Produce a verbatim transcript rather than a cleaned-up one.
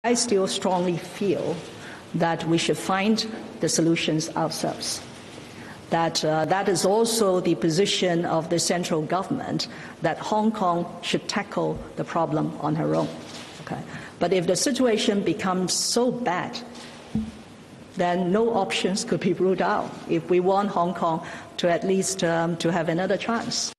I still strongly feel that we should find the solutions ourselves. That uh, that is also the position of the central government, that Hong Kong should tackle the problem on her own. Okay? But if the situation becomes so bad, then no options could be ruled out if we want Hong Kong to at least um, to have another chance.